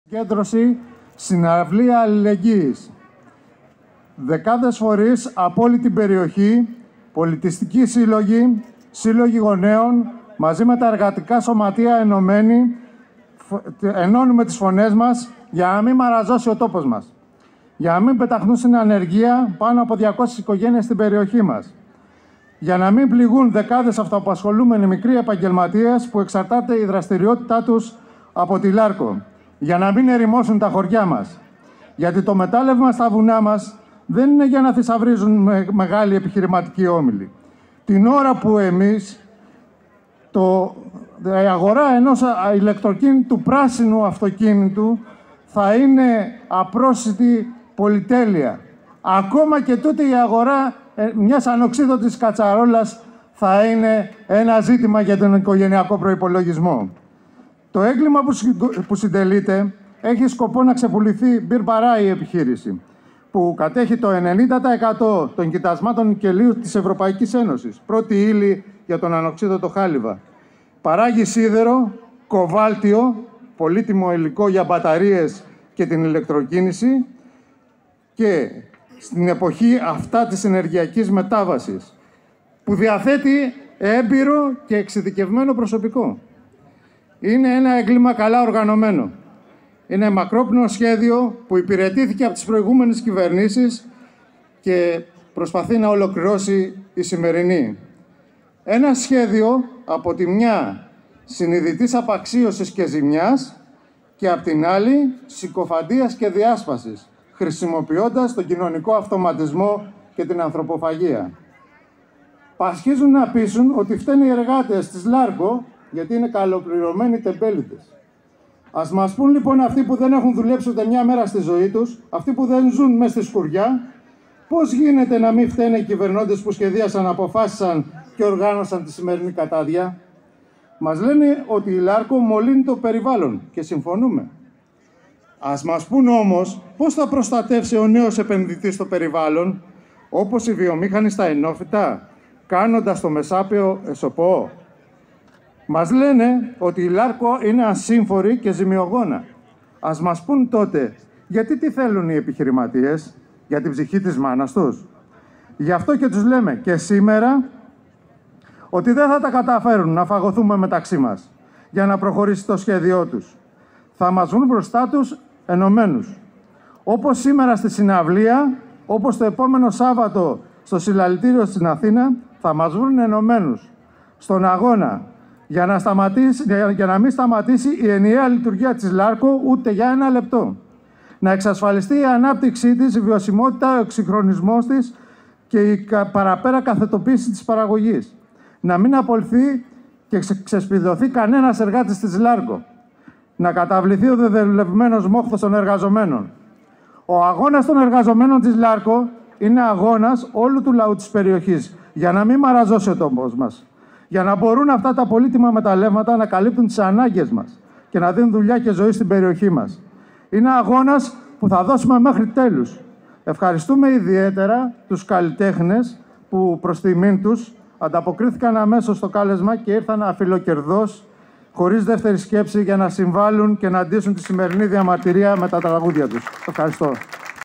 Συγκέντρωση, συναυλία αλληλεγγύης. Δεκάδες φορείς από όλη την περιοχή, πολιτιστικοί σύλλογοι, σύλλογοι γονέων, μαζί με τα εργατικά σωματεία ενώνουμε τις φωνές μας για να μην μαραζώσει ο τόπος μας. Για να μην πεταχθούν στην ανεργία πάνω από 200 οικογένειες στην περιοχή μας. Για να μην πληγούν δεκάδες αυτοαπασχολούμενοι μικροί επαγγελματίες που εξαρτάται η δραστηριότητά τους από τη Λάρκο. Για να μην ερημώσουν τα χωριά μας. Γιατί το μετάλλευμα στα βουνά μας δεν είναι για να θησαυρίζουν μεγάλοι επιχειρηματικοί όμιλοι. Την ώρα που εμείς, η αγορά ενός ηλεκτροκίνητου πράσινου αυτοκίνητου θα είναι απρόσιτη πολυτέλεια. Ακόμα και τούτη η αγορά μιας ανοξίδωτης κατσαρόλας θα είναι ένα ζήτημα για τον οικογενειακό προϋπολογισμό. Το έγκλημα που συντελείται έχει σκοπό να ξεπουληθεί μπιρμπαρά η επιχείρηση, που κατέχει το 90% των κοιτασμάτων νικελίου της Ευρωπαϊκής Ένωσης, πρώτη ύλη για τον ανοξίδωτο χάλιβα. Παράγει σίδερο, κοβάλτιο, πολύτιμο υλικό για μπαταρίες και την ηλεκτροκίνηση, και στην εποχή αυτά της ενεργειακής μετάβασης, που διαθέτει έμπειρο και εξειδικευμένο προσωπικό. Είναι ένα έγκλημα καλά οργανωμένο. Είναι μακρόπνοο σχέδιο που υπηρετήθηκε από τις προηγούμενες κυβερνήσεις και προσπαθεί να ολοκληρώσει η σημερινή. Ένα σχέδιο από τη μια συνειδητής απαξίωσης και ζημιάς και από την άλλη συκοφαντίας και διάσπασης, χρησιμοποιώντας τον κοινωνικό αυτοματισμό και την ανθρωποφαγία. Πασχίζουν να πείσουν ότι φταίνουν οι εργάτες της Λάρκο γιατί είναι καλοπληρωμένοι τεμπέληδες. Ας μας πούν λοιπόν αυτοί που δεν έχουν δουλέψει ούτε μια μέρα στη ζωή τους, αυτοί που δεν ζουν μέσα στη σκουριά, πώς γίνεται να μην φταίνε οι κυβερνώντες που σχεδίασαν, αποφάσισαν και οργάνωσαν τη σημερινή κατάδια. Μας λένε ότι η Λάρκο μολύνει το περιβάλλον και συμφωνούμε. Ας μας πούν όμως πώς θα προστατεύσει ο νέος επενδυτής το περιβάλλον, όπως οι βιομήχανοι στα ενόφυτα, κάνοντας το μεσάπαιο εσωπό. Μας λένε ότι η Λάρκο είναι ασύμφορη και ζημιογόνα. Ας μας πούν τότε γιατί τι θέλουν οι επιχειρηματίες, για την ψυχή της μάνας τους. Γι' αυτό και τους λέμε και σήμερα ότι δεν θα τα καταφέρουν να φαγωθούμε μεταξύ μας για να προχωρήσει το σχέδιό τους. Θα μας βρουν μπροστά τους ενωμένους. Όπως σήμερα στη συναυλία, όπως το επόμενο Σάββατο στο συλλαλητήριο στην Αθήνα, θα μας βρουν ενωμένους στον αγώνα για να μην σταματήσει η ενιαία λειτουργία της Λάρκο ούτε για ένα λεπτό. Να εξασφαλιστεί η ανάπτυξή της, η βιωσιμότητα, ο εξυγχρονισμός της και η παραπέρα καθετοποίηση της παραγωγής. Να μην απολυθεί και ξεσπηδωθεί κανένας εργάτης της Λάρκο. Να καταβληθεί ο δεδελευμένος μόχθος των εργαζομένων. Ο αγώνας των εργαζομένων της Λάρκο είναι αγώνας όλου του λαού της περιοχής, για να μην μαραζώσει ο τόπος μας. Για να μπορούν αυτά τα πολύτιμα μεταλλεύματα να καλύπτουν τις ανάγκες μας και να δίνουν δουλειά και ζωή στην περιοχή μας. Είναι αγώνας που θα δώσουμε μέχρι τέλους. Ευχαριστούμε ιδιαίτερα τους καλλιτέχνες που προς τιμήν τους ανταποκρίθηκαν αμέσως στο κάλεσμα και ήρθαν αφιλοκερδώς, χωρίς δεύτερη σκέψη, για να συμβάλλουν και να αντίσουν τη σημερινή διαμαρτυρία με τα τραγούδια τους. Ευχαριστώ.